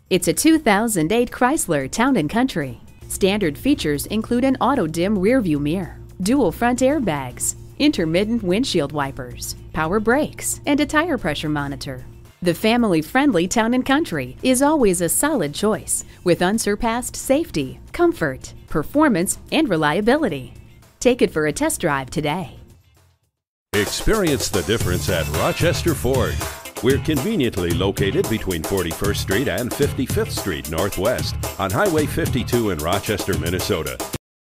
It's a 2008 Chrysler Town & Country. Standard features include an auto-dim rearview mirror, dual front airbags, intermittent windshield wipers, power brakes, and a tire pressure monitor. The family-friendly Town & Country is always a solid choice with unsurpassed safety, comfort, performance, and reliability. Take it for a test drive today. Experience the difference at Rochester Ford. We're conveniently located between 41st Street and 55th Street Northwest on Highway 52 in Rochester, Minnesota.